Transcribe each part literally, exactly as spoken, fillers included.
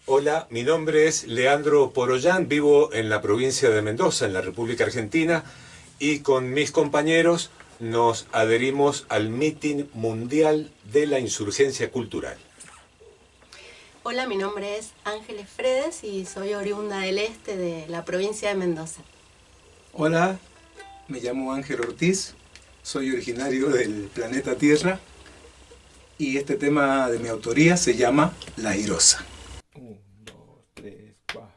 Hola, mi nombre es Leandro Porollán, vivo en la provincia de Mendoza, en la República Argentina, y con mis compañeros nos adherimos al Meeting Mundial de la Insurgencia Cultural. Hola, mi nombre es Ángeles Fredes y soy oriunda del este de la provincia de Mendoza. Hola, me llamo Ángel Ortiz, soy originario del planeta Tierra y este tema de mi autoría se llama La Airosa. Un, dos, tres, cuatro.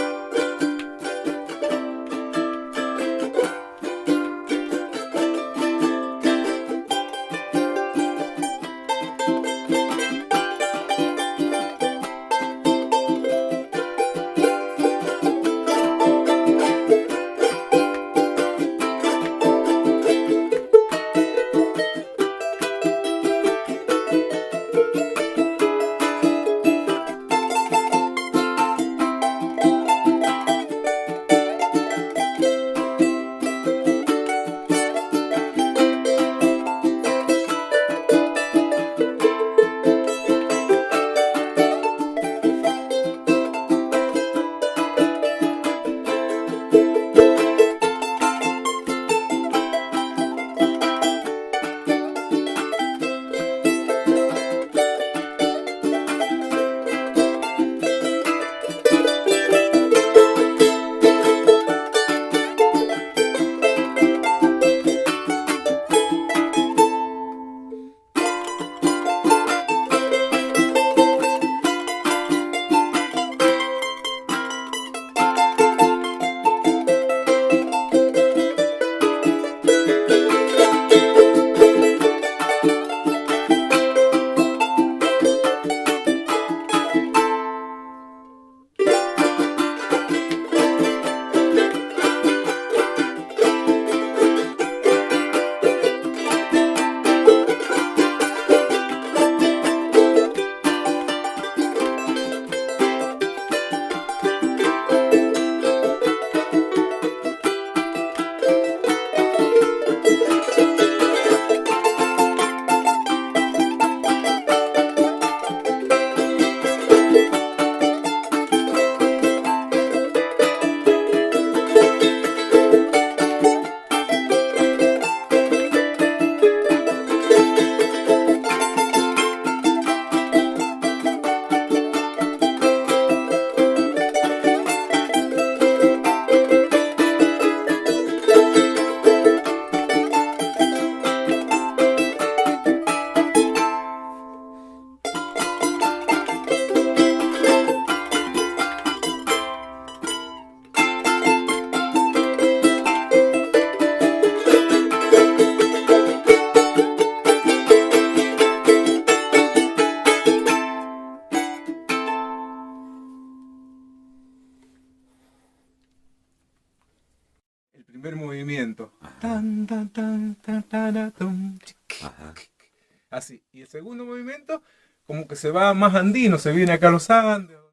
El primer movimiento. Tan, tan, tan, tan, tan, tan, así. Y el segundo movimiento, como que se va más andino, se viene acá a los Andes.